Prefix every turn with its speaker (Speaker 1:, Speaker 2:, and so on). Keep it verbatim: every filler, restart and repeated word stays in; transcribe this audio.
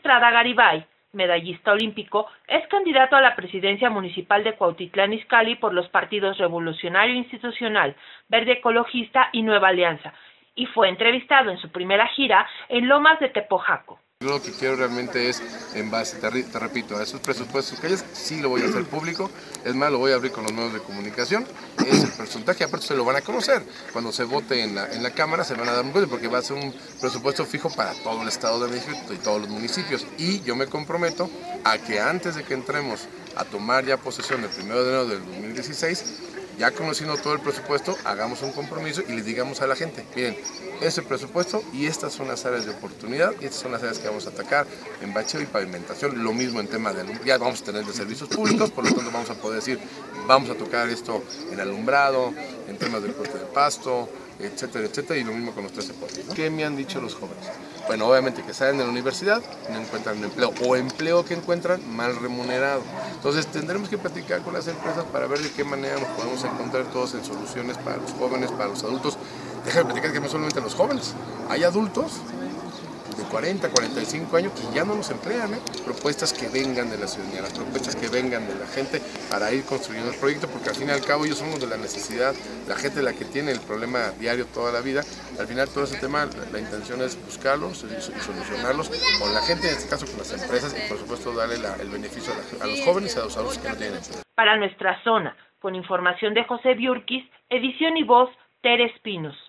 Speaker 1: Estrada Garibay, medallista olímpico, es candidato a la presidencia municipal de Cuautitlán Izcalli por los partidos Revolucionario Institucional, Verde Ecologista y Nueva Alianza, y fue entrevistado en su primera gira en Lomas de Tepojaco.
Speaker 2: Yo lo que quiero realmente es, en base, te, te repito, a esos presupuestos que hay, sí lo voy a hacer público, es más, lo voy a abrir con los medios de comunicación, es el porcentaje, aparte se lo van a conocer, cuando se vote en la, en la Cámara se van a dar un cuenta, porque va a ser un presupuesto fijo para todo el Estado de México y todos los municipios, y yo me comprometo a que antes de que entremos a tomar ya posesión el primero de enero del dos mil dieciséis, ya conociendo todo el presupuesto, hagamos un compromiso y les digamos a la gente, miren, ese presupuesto y estas son las áreas de oportunidad y estas son las áreas que vamos a atacar en bacheo y pavimentación, lo mismo en tema de alumbrado, ya vamos a tener de servicios públicos, por lo tanto vamos a poder decir, vamos a tocar esto en alumbrado, en temas del corte de pasto, etcétera, etcétera, y lo mismo con los trece pueblos, ¿no? ¿Qué me han dicho los jóvenes? Bueno, obviamente que salen de la universidad, no encuentran un empleo, o empleo que encuentran mal remunerado. Entonces tendremos que platicar con las empresas para ver de qué manera nos podemos encontrar todos en soluciones para los jóvenes, para los adultos. Déjame platicar que no solamente los jóvenes, hay adultos de cuarenta, cuarenta y cinco años que ya no nos emplean, ¿eh? Propuestas que vengan de la ciudadanía, las propuestas que vengan de la gente para ir construyendo el proyecto, porque al fin y al cabo ellos somos de la necesidad, la gente la que tiene el problema diario toda la vida. Al final todo ese tema, la, la intención es buscarlos y solucionarlos con la gente, en este caso con las empresas, y por supuesto darle la, el beneficio a, la, a los jóvenes y a los adultos que no tienen empleo.
Speaker 1: Para nuestra zona, con información de José Biurquis, edición y voz, Tere Espinos.